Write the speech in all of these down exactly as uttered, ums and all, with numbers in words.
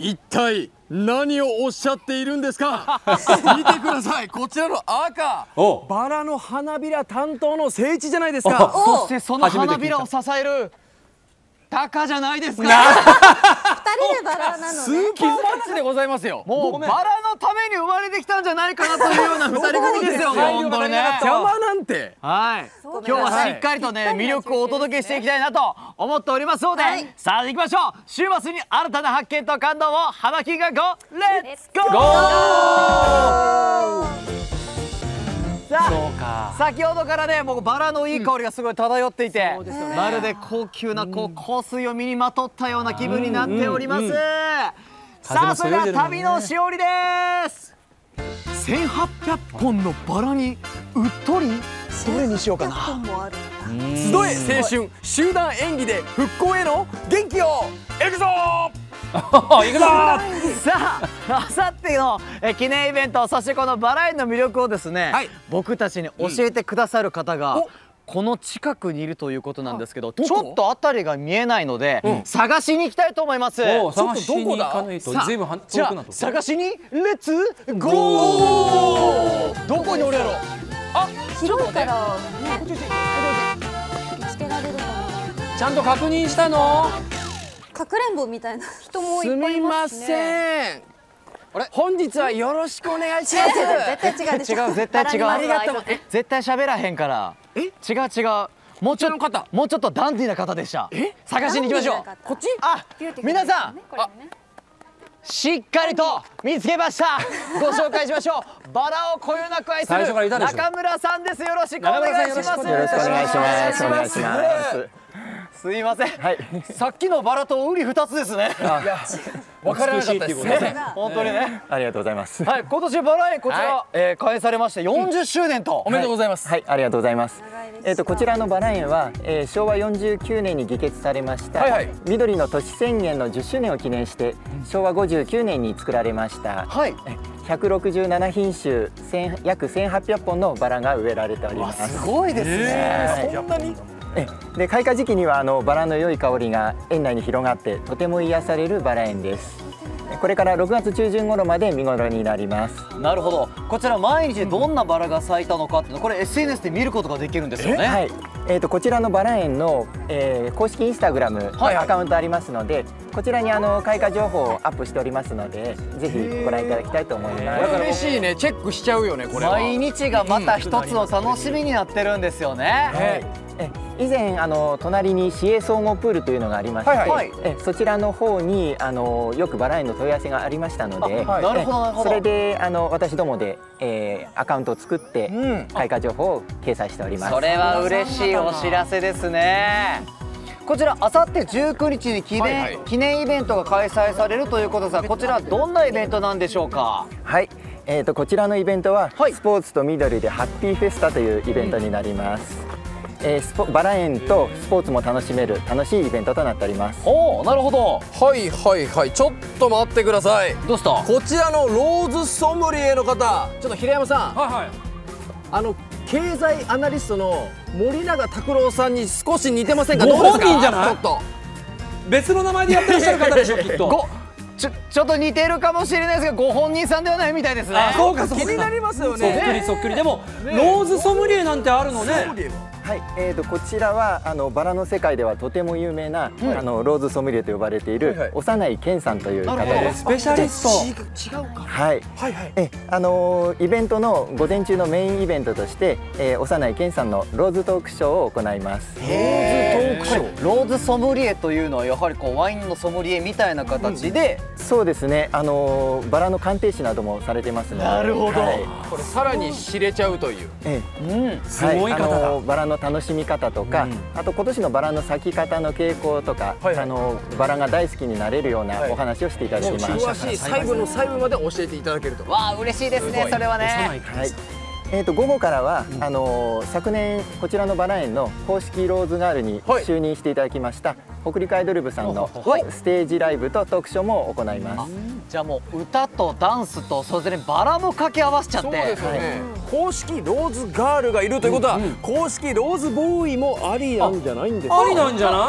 一体何をおっしゃっているんですか。見てください、こちらの赤、バラの花びら担当の聖地じゃないですか。 そしてその花びらを支えるタカじゃないですか。 二人でバラなのね。 スーパーマッチでございますよ。 もうバラのために生まれてきたんじゃないかなというような二人組ですよ。本当にね。 邪魔なんて。 はい。今日はしっかりとね魅力をお届けしていきたいなと思っておりますので、さあ行きましょう。週末に新たな発見と感動を花金がゴーレッツゴー。さあ先ほどからねもうバラのいい香りがすごい漂っていて、まるで高級なこう香水を身にまとったような気分になっております。さあそれでは旅のしおりです。せんはっぴゃっぽんのバラにうっとり、どれにしようかな。 集え青春集団演技で復興への元気をいくぞ行くぞさあ、あさっての記念イベント、そしてこのバラ園の魅力をですね、はい、僕たちに教えてくださる方が、うん、この近くにいるということなんですけど、ちょっと辺りが見えないので、うん、探しに行きたいと思います。 探しに行かないと随分遠くなっと。 探しにレッツゴー。どこにおるやろ。 あ、広いから見つけられるかな。 ちゃんと確認したの？ かくれんぼみたいな人もいっぱいいますね。 すみません。あれ、本日はよろしくお願いします。 絶対違うでしょ。 違う、絶対違う。 ありがとう。 絶対喋らへんから。え？違う違う。もうちょっともうちょっとダンディーな方でした。え？探しに行きましょう。こっち？あ、皆さん。しっかりと見つけました。ご紹介しましょう。バラをこよなく愛する中村さんです。よろしくお願いします。よろしくお願いします。お願いします。すいません。はい。さっきのバラと瓜二つですね。わからなかったですね。本当にね。 ありがとうございます。 はい。今年バラ園こちら開園されましてよんじゅっしゅうねんと。 おめでとうございます。 はい。ありがとうございます。えっとこちらのバラ園はしょうわよんじゅうきゅうねんに議決されました緑の都市宣言のじゅっしゅうねんを記念してしょうわごじゅうきゅうねんに作られました。はい。ひゃくろくじゅうななひんしゅ約せんはっぴゃっぽんのバラが植えられております。 すごいですね。 そんなに。 で開花時期にはあのバラの良い香りが園内に広がってとても癒されるバラ園です。これからろくがつちゅうじゅん頃まで見頃になります。 なるほど。こちら毎日どんなバラが咲いたのかっていうのこれ エスエヌエス で見ることができるんですよね。 はい。えっとこちらのバラ園の、えー、公式インスタグラムアカウントありますので、こちらにあの開花情報をアップしておりますので、ぜひご覧いただきたいと思います。 嬉しいね。チェックしちゃうよねこれは。 毎日がまた一つの楽しみになってるんですよね。 はいえ以前あの隣に市営総合プールというのがありまして、はいはい、えそちらの方にあのよくバラ園の問い合わせがありましたので、それであの私どもで、えー、アカウントを作って開花情報を掲載しております。 それは嬉しいお知らせですね。こちらあさってじゅうくにちに記念、はいはい、記念イベントが開催されるということですが、こちらどんなイベントなんでしょうか。 はい、えーとこちらのイベントは、はい、スポーツと緑でハッピーフェスタというイベントになります。うんえー、スポバラ園とスポーツも楽しめる楽しいイベントとなっております。 おお、なるほど。 はいはいはい。ちょっと待ってください。 どうした？ こちらのローズソムリエの方、ちょっと平山さん、はいはい、あの経済アナリストの森永拓郎さんに少し似てませんか？ ご本人じゃない？ ちょっと別の名前でやってらっしゃる方でしょきっと。 ちょちょっと似てるかもしれないですが、ご本人さんではないみたいですね。 あ、そうかそうか。 気になりますよね。 そっくりそっくり。でもローズソムリエなんてあるのね。 はい、えーとこちらはあのバラの世界ではとても有名な、はい、あのローズソムリエと呼ばれている、はいはい、幼い健さんという方です。 スペシャリスト。違うか。はい。はいはい。え、あのイベントの午前中のメインイベントとして、えー、幼い健さんのローズトークショーを行います。 ローズトークショー。ローズソムリエというのはやはりこうワインのソムリエみたいな形で、 うん、そうですね。あのバラの鑑定士などもされてますので。 なるほど。はい、 これさらに知れちゃうという。 ええ、 うん、 すごい方だ。はい、あのバラの楽しみ方とか、うん、あと今年のバラの咲き方の傾向とか、はいはい、あのバラが大好きになれるようなお話をしていただきます。 はい、詳しい細部の細部まで教えていただけると。 わあ、嬉しいですね。それはね。 はい。えーと午後からは、うん、あのー、昨年こちらのバラ園の公式ローズガールに就任していただきました、はい、北陸アイドル部さんのステージライブとトークショーも行います。 じゃあもう歌とダンスとそれぞれバラも掛け合わせちゃって。そうですよね、はい、公式ローズガールがいるということは、うんうん、公式ローズボーイもありなんじゃないんですか。 ありなんじゃない。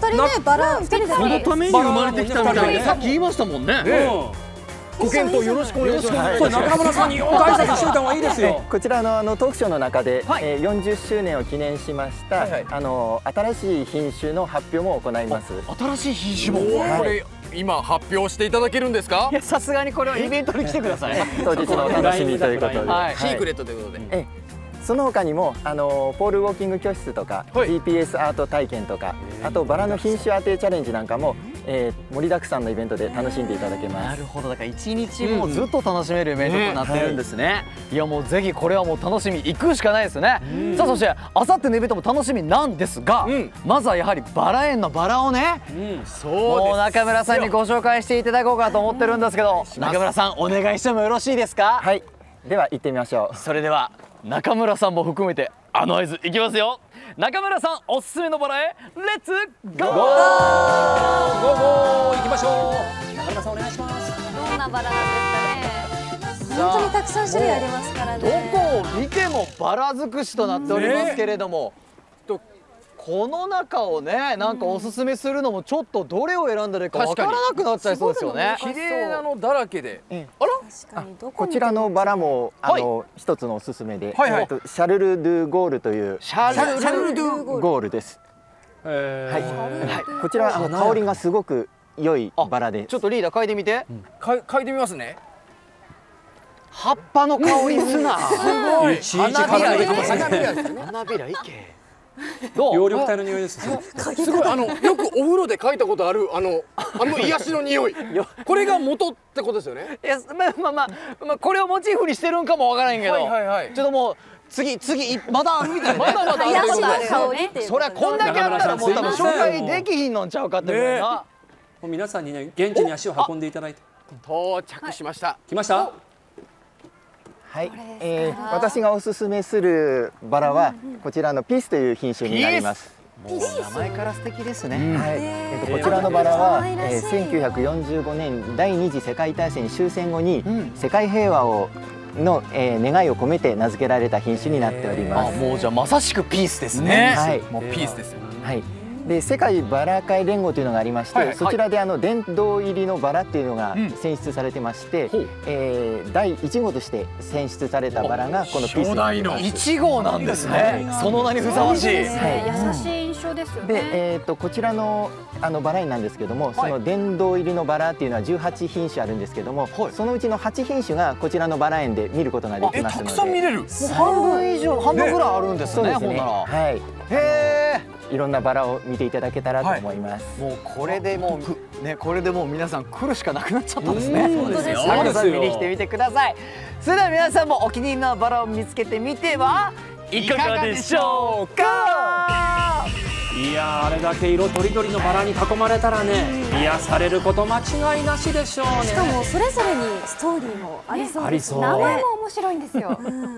二人ねバラ二人でそのために生まれてきたみたいな。 さっき言いましたもんね。 ご検討よろしくお願いします。 そう中村さんによく挨拶しておいた方がいいですよ。 こちらのあのトークショーの中で、 はいえー、よんじゅっしゅうねんを記念しました、 はいはい、 あの新しい品種の発表も行います。 新しい品種も。 これ今発表していただけるんですか？ いやさすがにこれはイベントに来てください。 当日のお楽しみということで、 はいシークレットということで。 えその他にもあのポールウォーキング教室とか、 はい、 ジーピーエス アート体験とか、あとバラの品種当てチャレンジなんかも、えー、盛りだくさんのイベントで楽しんでいただけます。 なるほど、だから一日もうずっと楽しめるイベントとなってるんですね。ねはい、いやもうぜひこれはもう楽しみ行くしかないですね。さあそしてあさってのイベントも楽しみなんですが、うん、まずはやはりバラ園のバラをね、うん、そうもう中村さんにご紹介していただこうかと思ってるんですけど、中村さんお願いしてもよろしいですか？ はい、では行ってみましょう。 それでは中村さんも含めてあの合図いきますよ。中村さんおすすめのバラへレッツゴーゴーゴー行きましょう。中村さんお願いします。 どんなバラなんですかね。本当にたくさん種類ありますからね。 どこを見てもバラ尽くしとなっておりますけれども、ね、この中をねなんかおすすめするのもちょっとどれを選んだらいいかわからなくなっちゃいそうですよね。 綺麗なのだらけで、 ええ、 あら確かにどここちらのバラもあの、はい、一つのおすすめで、はいはい、シャルル・ドゥ・ゴールというシャルル・ドゥ・ゴールです。はい、こちらはあの香りがすごく良いバラです。 ちょっとリーダー嗅いでみて。 嗅いでみますね。 葉っぱの香りすな。 すごい。 花びらいけ。 花花びらいけ。 どう？葉緑体の匂いです。 すごいあのよくお風呂で嗅いだことあるあのあの癒しの匂い。これが元ってことですよね。 いやまあまあまあまあこれをモチーフにしてるんかもわからんけど。 はいはいはい。 ちょっともう次次まだあるみたいな。まだまだある香りっていう。 それはこんだけあったらもう多分紹介できひんのんちゃうかっていうな。 もう皆さんにね現地に足を運んでいただいて。 到着しました。 来ました。 はい、えー、私がおすすめするバラはこちらのピースという品種になります。 もう名前から素敵ですね。 はい、えっとこちらのバラは、えー、せんきゅうひゃくよんじゅうごねん第二次世界大戦終戦後に世界平和をの、えー、願いを込めて名付けられた品種になっております。 あ、もうじゃあまさしくピースですね。 はい、 もうピースですよ。 はい。で世界バラ会連合というのがありまして、はいはい、そちらであの殿堂入りのバラっていうのが選出されてまして、うん、えー、だいいち号として選出されたバラがこのピースになります。 いち号なんですね。その名にふさわしい。 はい、優しい印象ですよね。 で、えー、とこちらのあのバラ園なんですけども、はい、その殿堂入りのバラっていうのはじゅうはち品種あるんですけども、はい、そのうちのはち品種がこちらのバラ園で見ることができますので、 たくさん見れる。もう半分以上、半分ぐらいあるんですね。 そうですね。はい。へー。いろんなバラを見ていただけたらと思います。 はい、もうこれでもうねこれでもう皆さん来るしかなくなっちゃったんですね。 そうですよ。 皆さん見に来てみてください。それでは皆さんもお気に入りのバラを見つけてみてはいかがでしょうか。 いやあれだけ色とりどりのバラに囲まれたらね、癒されること間違いなしでしょうね。 しかもそれぞれにストーリーもありそうですね。 名前も面白いんですよ。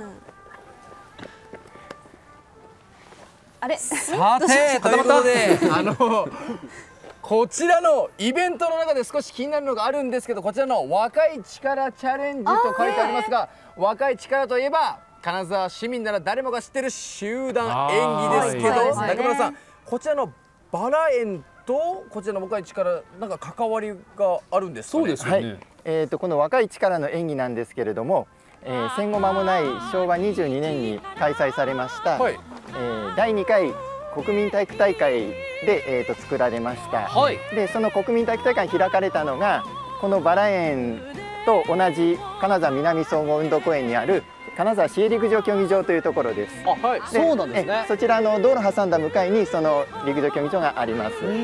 あれさてということであのこちらのイベントの中で少し気になるのがあるんですけど、こちらの若い力チャレンジと書いてありますが、若い力といえば金沢市民なら誰もが知ってる集団演技ですけど、中村さんこちらのバラ園とこちらの若い力なんか関わりがあるんですかね。 そうですよね。 はい、えー、とこの若い力の演技なんですけれども、えー、戦後間もないしょうわにじゅうにねんに開催されました、はい、えー、だいにかい国民体育大会で、えー、と作られました、はい、でその国民体育大会が開かれたのがこのバラ園と同じ金沢南総合運動公園にある金沢市営陸上競技場というところです。 あ、はい、そうなんですね。 そちらの道路挟んだ向かいにその陸上競技場があります。はい、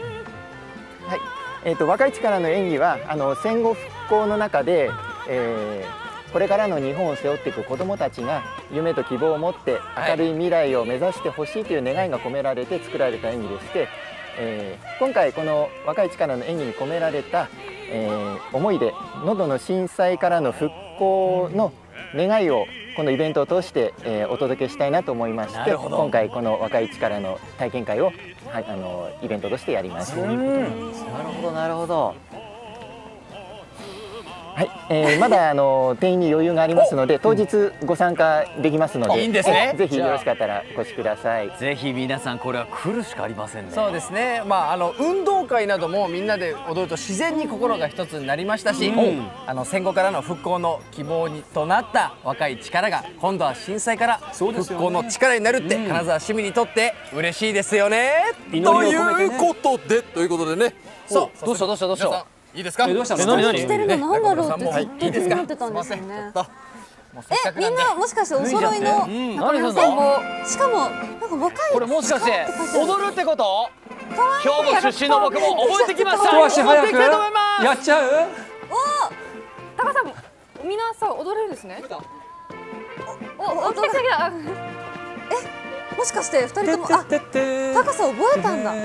えー、と若い力の演技はあの戦後復興の中で、えーこれからの日本を背負っていく子どもたちが夢と希望を持って明るい未来を目指してほしいという願いが込められて作られた演技でして、えー、今回この若い力の演技に込められた、えー、思いで能登の震災からの復興の願いをこのイベントを通して、えー、お届けしたいなと思いまして、今回この若い力の体験会を、はい、あのイベントとしてやりました。 なるほどなるほど。 はい、えー、まだあの定員に余裕がありますので、当日ご参加できますので、 いいんですね。 ぜひよろしかったらお越しください。 ぜひ皆さんこれは来るしかありませんね。 そうですね。まああの運動会などもみんなで踊ると自然に心が一つになりましたし、うん、あの戦後からの復興の希望にとなった若い力が今度は震災から復興の力になるって、ね、金沢市民にとって嬉しいですよね。 ねということでということでね。 そう、どうしたどうしたどうした。 いいですか。 え、どうしたの？ 何何してるのなんだろうってずっと気になってたんですよね。え、みんなもしかしてお揃いの中村さんも、しかもなんか若い。 これもしかして踊るってこと？兵庫出身の僕も覚えてきました。 一足早くやっちゃう？ お、高さんもみんなさ踊れるんですね。お、お、来た来た来た。え、もしかして二人ともあ、高さ覚えたんだ。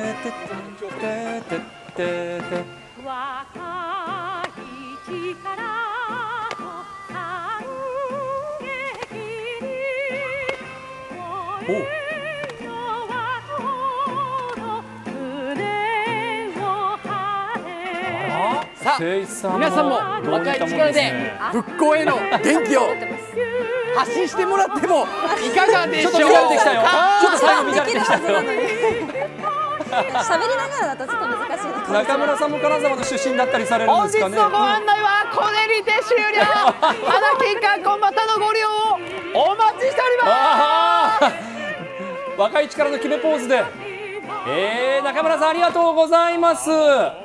さあ、皆さんも若い力で復興への元気を発信してもらってもいかがでしょうか。 ちょっと乱れてきたよ。ちょっと最後乱れてきたよ。 喋りながらだとちょっと難しい。 中村さんも金沢の出身だったりされるんですかね。 本日のご案内はこれにて終了。花金観光またのご利用をお待ちしております。 若い力の決めポーズで、えー、中村さんありがとうございます。